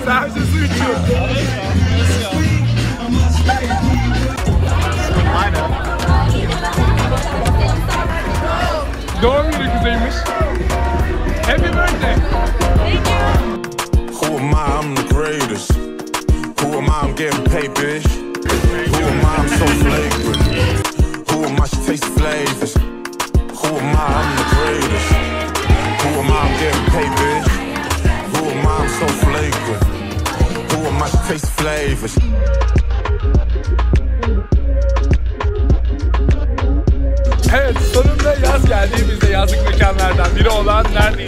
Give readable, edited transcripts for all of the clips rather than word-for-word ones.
Sadece su içiyor. Doğum günü kızıymış. Happy birthday. Thank you. Who am I? I'm the greatest. Who am I? I'm getting paid, bitch. Who am I? I'm so flagrant. Who am I? She tastes flavors. Who am I? I'm the greatest. Who am I? I'm getting paid, bitch. Who am I? I'm so flagrant. Who am I? She tastes flavors. Evet, sonunda yaz geldi. Biz de yazlık mekanlardan biri olan neredeyiz?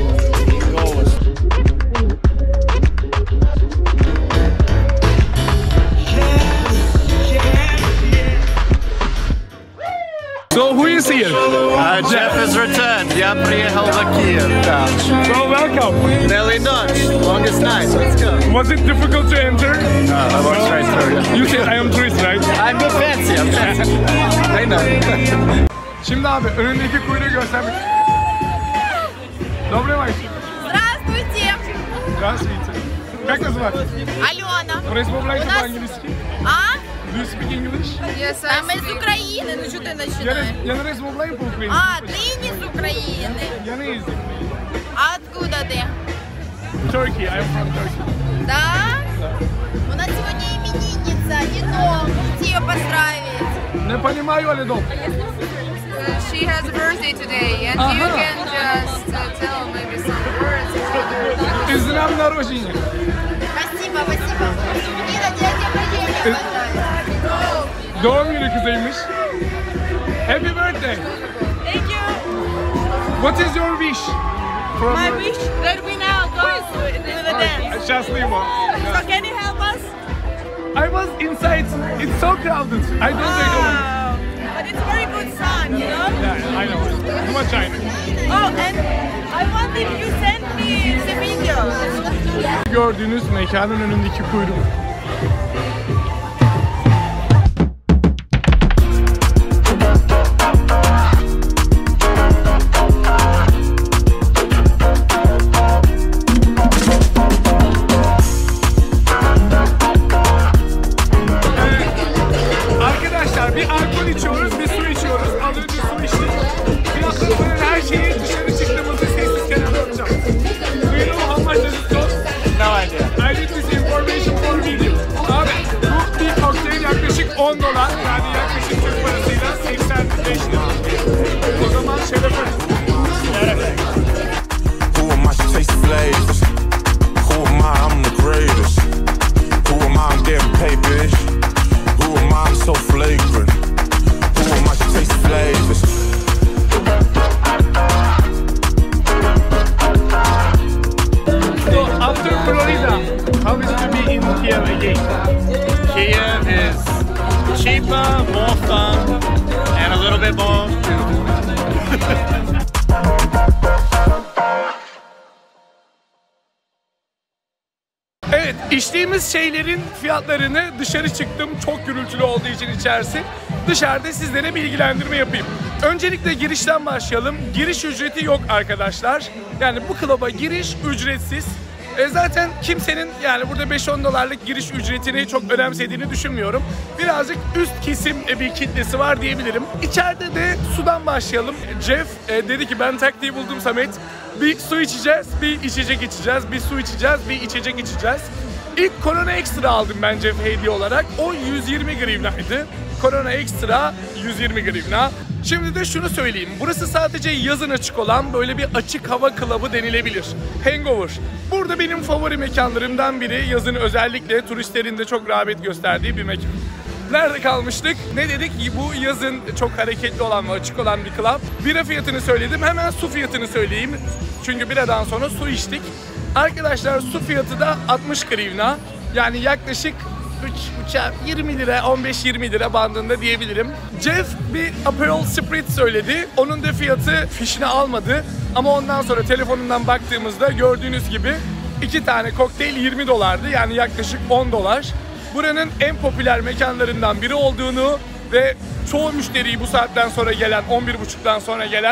So who is here? Jeff has returned. Я приехал в Киев. So welcome. Belly Dutch. Longest night. Let's go. Was it difficult to enter? I walked straight through. You said I am tourist, right? I'm good fancy. I'm fancy. I know. Şimdi abi önündeki kuyruğu göstermek. Добрый вечер. Здравствуйте. Здравствуйте. Как вас звать? Алена. Вы размовляете У нас- по-английски? А? Do you speak English? А мы из Украины, ну что ты начинаешь? Я не розмовляю по-українськи. А, ты не с Украины. Я не із України. А откуда ты? Turkey, I'm from Turkey. Да? У нас сегодня именинница, Нино. Можете ее поздравить? Не понимаю, але добре. She has a birthday today, and you can just tell maybe some words. Із днем народження. Спасибо, спасибо. Нина, тебе день рождения поздравить. Doğum günü kızıymış. Happy birthday. Thank you. What is your wish? From My wish that we now go to the dance. Şanslıyım o. So can you help us? I was inside. It's so crowded. I don't take over. But it's very good sun, you know? Yeah, I know. Too much I know. Oh, and I want if you send me the video. Gördüğünüz mekanın önündeki kuyruk. Arkadaşlar bir alkol içiyoruz, bir su içiyoruz. Az önce su içtik. Fiyatların her şeyi dışarı çıktığımızda sessiz kenara yapacağım. Do you know how much does it cost? No idea. I need this information for video. Abi bu bir kokteyl yaklaşık 10 dolar. Yani yaklaşık Türk parasıyla 85 lira. O zaman şerefe. Who am I? She tastes flavors. Who am I? I'm the greatest. Who am I? I'm getting paid, bitch. Who am I? I'm so flagrant. Who am I? She tastes flavors. So after Florida, how is it to be in Kiev again? Kiev is cheaper, more fun, and a little bit more. Evet, içtiğimiz şeylerin fiyatlarını dışarı çıktım. Çok gürültülü olduğu için içerisi. Dışarıda sizlere bilgilendirme yapayım. Öncelikle girişten başlayalım. Giriş ücreti yok arkadaşlar. Yani bu klaba giriş ücretsiz. Zaten kimsenin yani burada 5-10 dolarlık giriş ücretini çok önemsediğini düşünmüyorum. Birazcık üst kesim bir kitlesi var diyebilirim. İçeride de sudan başlayalım. Jeff dedi ki ben taktiği buldum Samet. Bir su içeceğiz, bir içecek içeceğiz, bir su içeceğiz, bir içecek içeceğiz. İlk Corona Extra aldım ben Jeff hediye olarak. O 120 grivnaydı. Corona Extra 120 grivna. Şimdi de şunu söyleyeyim. Burası sadece yazın açık olan böyle bir açık hava klabı denilebilir. Hangover. Burada benim favori mekanlarımdan biri. Yazın özellikle turistlerin de çok rağbet gösterdiği bir mekan. Nerede kalmıştık? Ne dedik? Bu yazın çok hareketli olan ve açık olan bir club. Bira fiyatını söyledim. Hemen su fiyatını söyleyeyim. Çünkü biradan sonra su içtik. Arkadaşlar su fiyatı da 60 grivna. Yani yaklaşık 20 lira, 15-20 lira bandında diyebilirim. Jeff bir Aperol Spritz söyledi. Onun da fiyatı fişini almadı. Ama ondan sonra telefonundan baktığımızda gördüğünüz gibi 2 tane kokteyl 20 dolardı. Yani yaklaşık 10 dolar. Buranın en popüler mekanlarından biri olduğunu ve çoğu müşteriyi bu saatten sonra gelen, 11.30'dan sonra gelen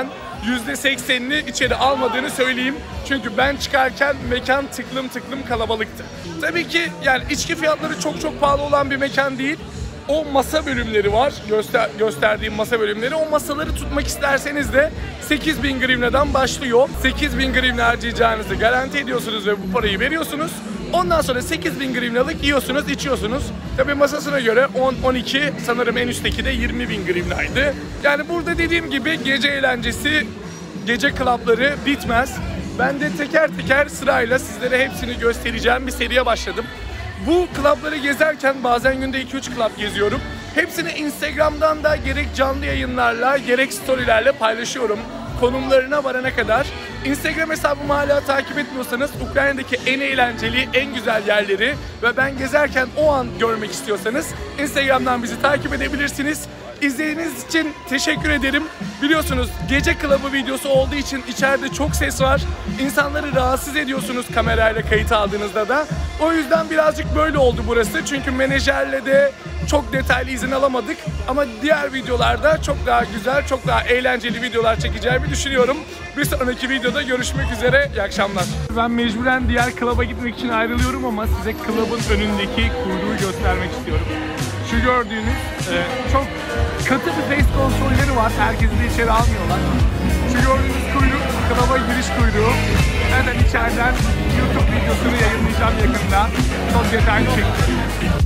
%80'ini içeri almadığını söyleyeyim. Çünkü ben çıkarken mekan tıklım tıklım kalabalıktı. Tabii ki yani içki fiyatları çok pahalı olan bir mekan değil. O masa bölümleri var, gösterdiğim masa bölümleri. O masaları tutmak isterseniz de 8.000 grivnadan başlıyor. 8.000 grivna harcayacağınızı garanti ediyorsunuz ve bu parayı veriyorsunuz. Ondan sonra 8.000 grivnalık yiyorsunuz, içiyorsunuz. Tabii masasına göre 10-12, sanırım en üstteki de 20.000 grivnaydı. Yani burada dediğim gibi gece eğlencesi, gece klapları bitmez. Ben de teker teker sırayla sizlere hepsini göstereceğim bir seriye başladım. Bu klapları gezerken bazen günde 2-3 klap geziyorum. Hepsini Instagram'dan da gerek canlı yayınlarla gerek storylerle paylaşıyorum. Konumlarına varana kadar. Instagram hesabımı hala takip etmiyorsanız Ukrayna'daki en eğlenceli, en güzel yerleri ve ben gezerken o an görmek istiyorsanız Instagram'dan bizi takip edebilirsiniz. İzlediğiniz için teşekkür ederim. Biliyorsunuz gece klabı videosu olduğu için içeride çok ses var. İnsanları rahatsız ediyorsunuz kamerayla kayıt aldığınızda da. O yüzden birazcık böyle oldu burası. Çünkü menajerle de çok detaylı izin alamadık. Ama diğer videolarda çok daha güzel, çok daha eğlenceli videolar çekeceğimi düşünüyorum. Bir sonraki videoda görüşmek üzere. İyi akşamlar. Ben mecburen diğer klaba gitmek için ayrılıyorum ama size klabın önündeki kuyruğu göstermek istiyorum. Şu gördüğünüz çok katı bir face kontrolleri var. Herkesi de içeri almıyorlar. Şu gördüğünüz kuyruk, klaba giriş kuyruğu. Hemen içeriden YouTube videosunu yayınlayacağım yakında. Çok detaylı şekilde.